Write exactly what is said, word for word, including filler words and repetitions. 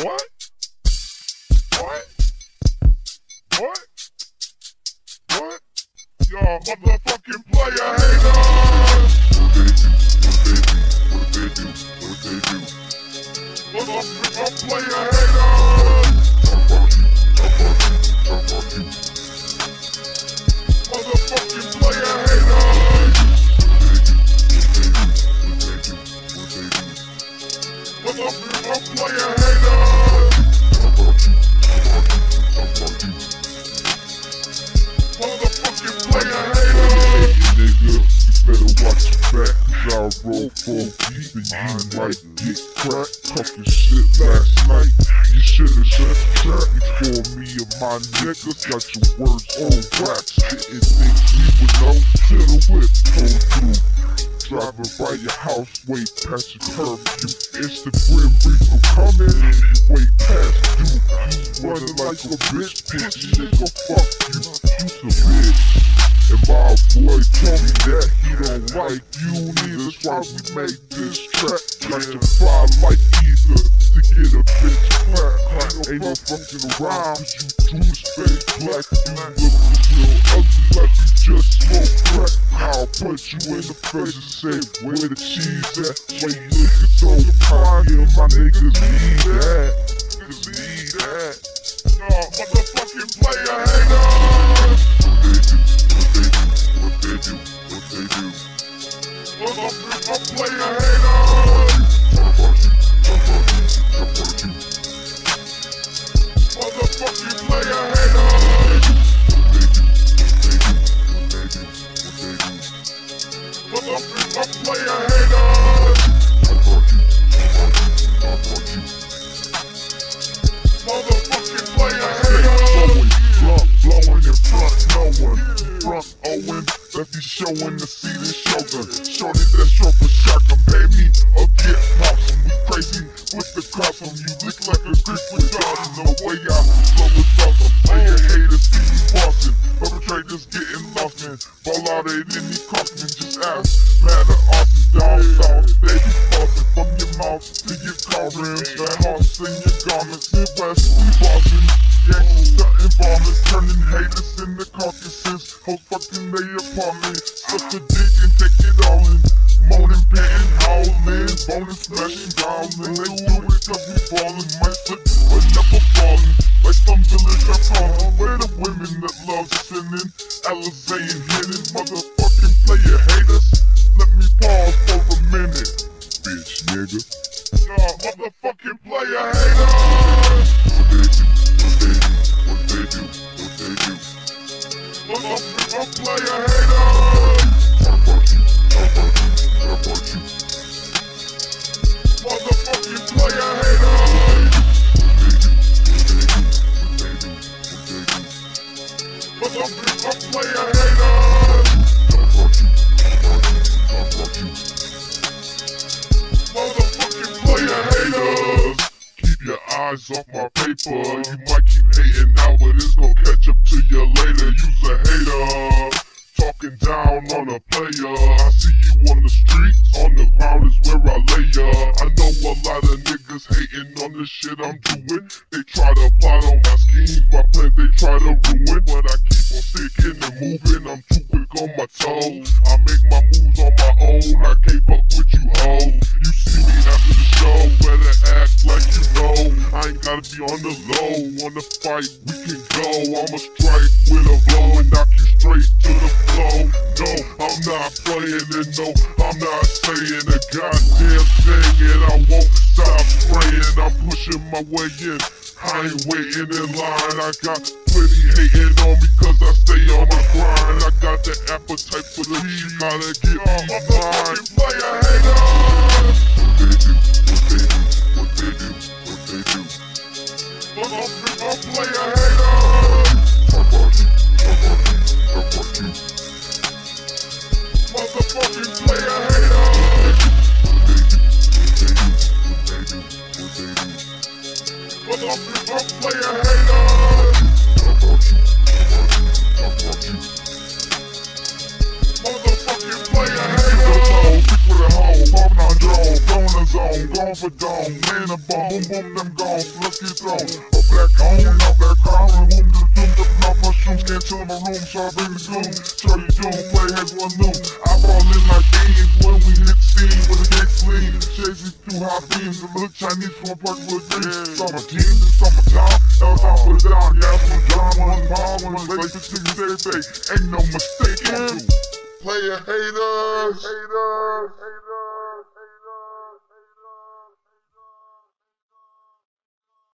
What? What? What? What? Y'all motherfucking player haters! What did they do? What did they do? What did they do? Motherfucking player haters! Talk about you, talk about you, talk about you. Motherfucking player haters! What did they do? What did they do? What did they do? Motherfucking player haters! Talk about you, talk about you, talk about you. Motherfucking player haters! Nigga, you better watch your back, cause I roll for beat and you might get cracked. Talking shit last night, you should've shut trap before me and my niggas got your words on wax. Didn't think we would know till the whip pulled through. Driving by your house, way past your curb. You Instagram reaper coming, you way past you. You running like a bitch, bitch, nigga, fuck you. You's a bitch. And my boy told me that he don't like you neither. That's why we made this track. Like to fly like either to get a bitch clap. Ain't no fucking around, cause you do stay black. You look a little ugly like you just smoke crack. I'll punch you in the face and say, where the cheese at? Wait, look at so fine, yeah, my niggas need that. Niggas need that. Nah, motherfucking player haters! What they do? What they do? What they do? Motherfucking player haters! Talk about you, talk about you, talk about you. Motherfucking player haters! What they do? What they do? What they do? What they do? Motherfucking player haters! Talk about you, talk about you, talk about you. Motherfucking player haters! Blowing, blowing in front, no one. Front Owen, left you showing the seat and shogun. Shorty that short for shotgun, pay me or get pops. We crazy with the cops on you, look like a Greek with dogs. No way I flow with dogs. I'm player haters, see me bossing. Perpetrators getting lost, man. Ball out it in the coffin, just ask. Matter Austin, down south, they be bossing. From your mouth to your car rims, that horse in your garments. Midwest, we bossing. Gangsta involvement, turning haters into carcasses. Hoes fucking they apartment, suck a dick and take it all in. Moaning, panting, howling, boning, smashing, growling. They do it cause we ballin', might slip but never fallin'. Like some village I call, where the women that love sinning, Alizé and hitting, motherfucking player haters. Let me pause for a minute, bitch nigga. Nah, motherfucking player haters. What they do? What they do? What they do? Motherfucking player haters! Talk about you, talk about you, talk about you. Motherfucking player haters! What they do? What they do? What they do? Motherfucking player haters! Talk about you, talk about you, talk about you. Motherfucking player haters! Keep your eyes off my paper. You might keep hating now, but it's gon' catch up to you later. You's a hater, talking down on a player. I see you on the streets, on the ground is where I lay ya. I know a lot of niggas hating on the shit I'm doing. They try to plot on my schemes, my plans they try to ruin. But I keep on sticking and moving, I'm too quick on my toes. I make my moves on my own, I can't fuck with you hoes. You see me after the show, better act like you know. I ain't gotta be on the low, wanna fight, we can go. I'ma strike with a blow and knock you straight to the floor. No, I'm not playing and no, I'm not saying a goddamn thing. And I won't stop praying, I'm pushing my way in. I ain't waiting in line, I got plenty hating on me cause I stay on my grind. I got the appetite for the cheese, gotta get me mine. Player haters! What they do? What they do? What they do? Motherfucking player haters! Talk about you, talk about you, talk about you. Motherfucking player haters! What they do? What they do? What they do? Motherfucking player haters! Talk about you, talk about you, talk about you. Motherfucking player haters! Stick with a hoe, poppin' on drone, blowin' the zone, gon' for dawn, man a bomb, boom boom, them gone, lucky throne. A black on, a black crown, and boom to the doom, dumping off mushrooms, can't chill in my room, so I bring the goon. Charlie Doom, play has one noon. I fall in like beans when we hit the scene with a gang lean. Chasing through high beams, a little Chinese from a park with green. Summer jeans in summertime, else I put it down, gas one dime, one mile, one late, six niggas every day. Ain't no mistake, ain't you? Player haters, haters, haters.